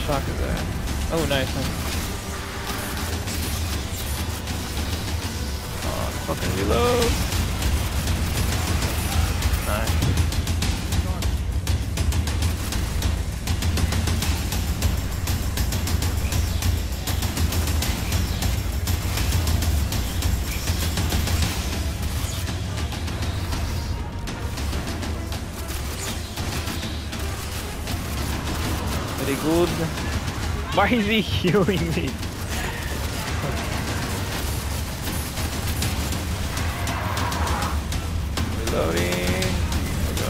shock is that? Oh, nice. Oh, fucking reload. Nice. Very good. Why is he healing me? Reloading. There we go.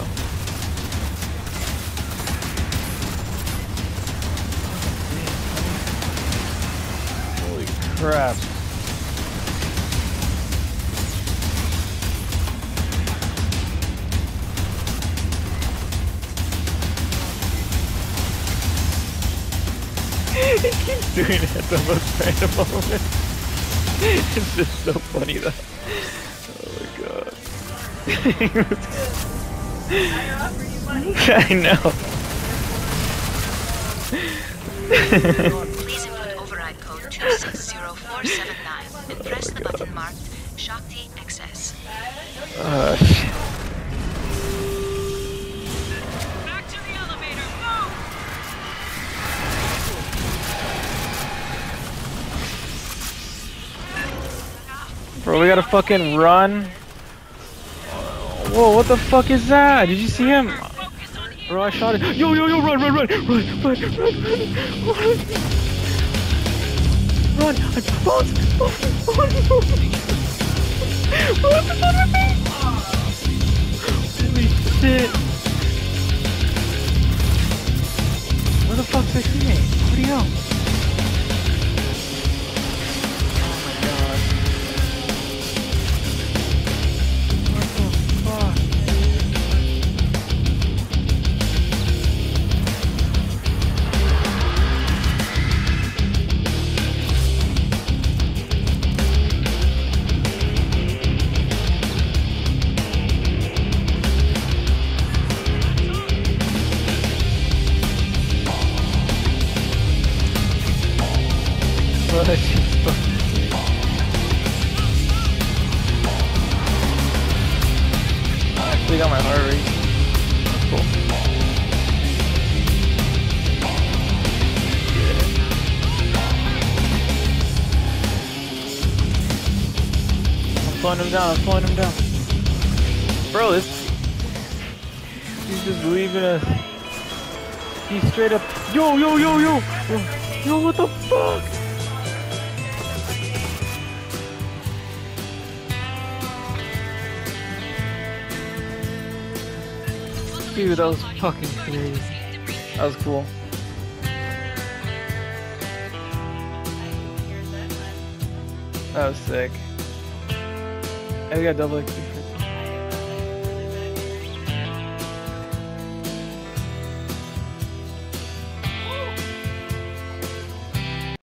Holy crap. He keeps doing it at the most random moment. It's just so funny though. Oh my god. I know. Please input override code 260479 and press the button marked Shakti XS. Shit. Back to the elevator, move! Bro, we gotta fucking run. Whoa, what the fuck is that? Did you see him? Bro, I shot it. Yo, yo, yo, run, run, run, run, run, run, run, run. Run, I bounced. What the fuck is that? Holy shit. Where the fuck's that teammate? Where'd he go? I actually got my heart rate. That's cool. I'm slowing him down, I'm slowing him down. Bro, this... He's just leaving us. He's straight up... Yo, yo, yo, yo! Yo, what the fuck? Dude, that was fucking crazy. That was cool. That was sick. And we got double XP.